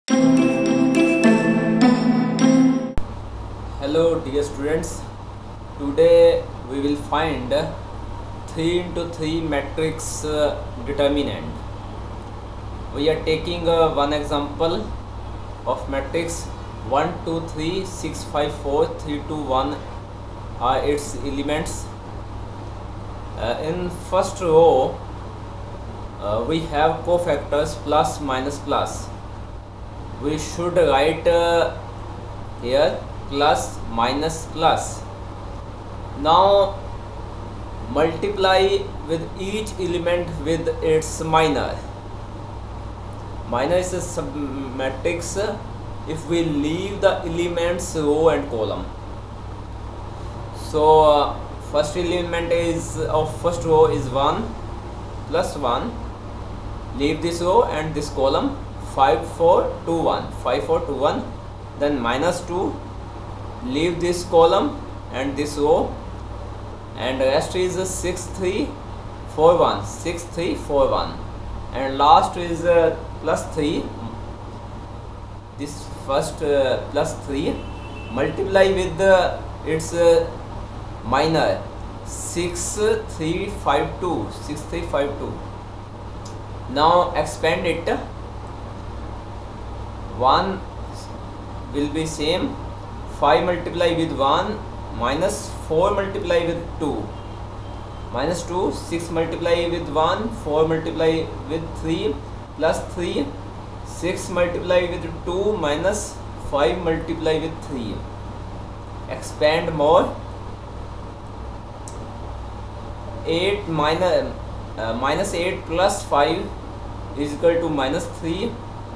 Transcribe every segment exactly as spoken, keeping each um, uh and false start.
Hello dear students, today we will find three into three matrix uh, determinant. We are taking uh, one example of matrix one, two, three, six, five, four, three, two, one are its elements. Uh, in first row uh, we have cofactors plus, minus, plus. We should write uh, here plus, minus, plus. Now multiply with each element with its minor. Minor is a sub-matrix if we leave the elements row and column. So uh, first element is of first row is one plus one. Leave this row and this column. Five, four, two, one. Five, four, two, one. Then minus two. Leave this column and this row, and rest is six, three, four, one. Six, three, four, one. And last is uh, plus three. This first uh, plus three multiply with uh, its uh, minor six, three, five, two. Six, three, five, two. Now expand it. One will be same. Five multiply with one minus four multiply with two. Minus two. Six multiply with one. Four multiply with three. Plus three. Six multiply with two minus five multiply with three. Expand more. Eight minus uh, minus eight plus five is equal to minus three.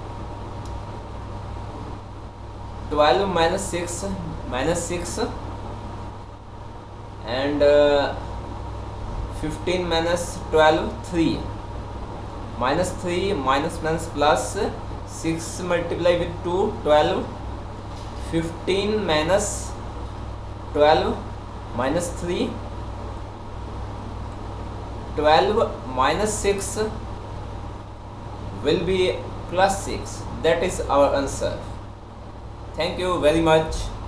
twelve minus six minus six, and uh, fifteen minus twelve, three. Minus three minus minus plus six multiply with two, twelve. Fifteen minus twelve minus three. Twelve minus six will be plus six. That is our answer. Thank you very much.